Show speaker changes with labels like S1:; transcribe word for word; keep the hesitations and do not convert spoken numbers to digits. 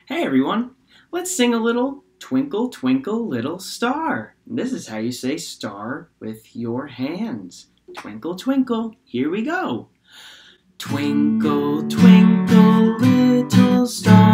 S1: Hey everyone, let's sing a little Twinkle Twinkle Little Star. This is how you say star with your hands. Twinkle twinkle, here we go. Twinkle twinkle little star.